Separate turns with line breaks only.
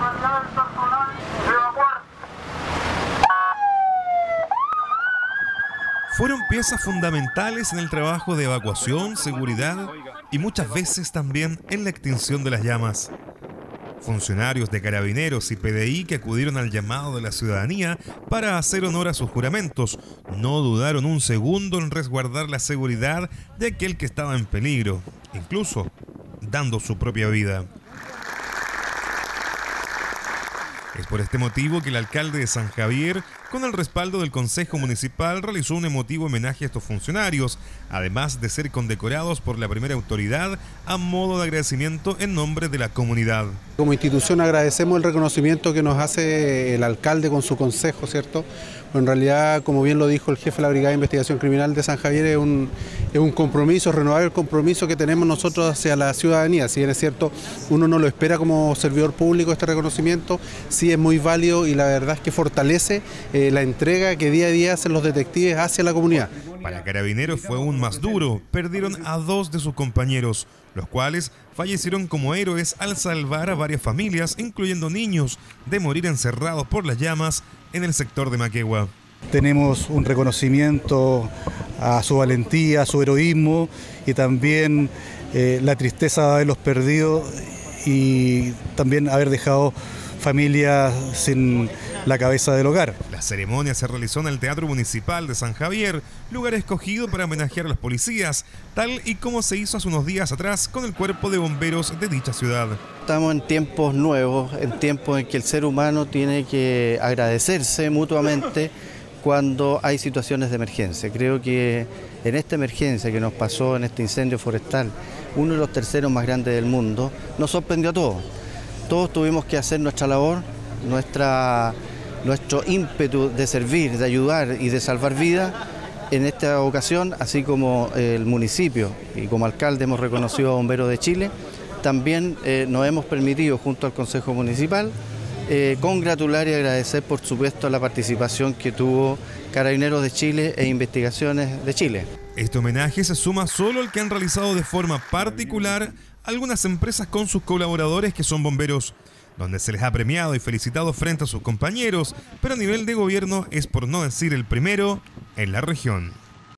Fueron piezas fundamentales en el trabajo de evacuación, seguridad y muchas veces también en la extinción de las llamas. Funcionarios de Carabineros y PDI que acudieron al llamado de la ciudadanía para hacer honor a sus juramentos no dudaron un segundo en resguardar la seguridad de aquel que estaba en peligro, incluso dando su propia vida. Es por este motivo que el alcalde de San Javier, con el respaldo del Consejo Municipal, realizó un emotivo homenaje a estos funcionarios, además de ser condecorados por la primera autoridad a modo de agradecimiento en nombre de la comunidad.
Como institución agradecemos el reconocimiento que nos hace el alcalde con su consejo, ¿cierto? En realidad, como bien lo dijo el jefe de la Brigada de Investigación Criminal de San Javier, es un compromiso, renovar el compromiso que tenemos nosotros hacia la ciudadanía. Si bien es cierto, uno no lo espera como servidor público este reconocimiento, sí es muy válido y la verdad es que fortalece la entrega que día a día hacen los detectives hacia la comunidad.
Para Carabineros fue aún más duro, perdieron a 2 de sus compañeros, los cuales fallecieron como héroes al salvar a varias familias, incluyendo niños, de morir encerrados por las llamas en el sector de Maquegua.
Tenemos un reconocimiento a su valentía, a su heroísmo y también la tristeza de haberlos perdido y también haber dejado familias sin la cabeza del hogar.
La ceremonia se realizó en el Teatro Municipal de San Javier, lugar escogido para homenajear a los policías, tal y como se hizo hace unos días atrás con el cuerpo de bomberos de dicha ciudad.
Estamos en tiempos nuevos, en tiempos en que el ser humano tiene que agradecerse mutuamente cuando hay situaciones de emergencia. Creo que en esta emergencia que nos pasó en este incendio forestal, uno de los terceros más grandes del mundo, nos sorprendió a todos. Todos tuvimos que hacer nuestra labor, nuestro ímpetu de servir, de ayudar y de salvar vidas. En esta ocasión, así como el municipio y como alcalde hemos reconocido a Bomberos de Chile, también nos hemos permitido, junto al Consejo Municipal, congratular y agradecer, por supuesto, la participación que tuvo Carabineros de Chile e Investigaciones de Chile.
Este homenaje se suma solo al que han realizado de forma particular algunas empresas con sus colaboradores que son bomberos, donde se les ha premiado y felicitado frente a sus compañeros, pero a nivel de gobierno es, por no decir el primero, en la región.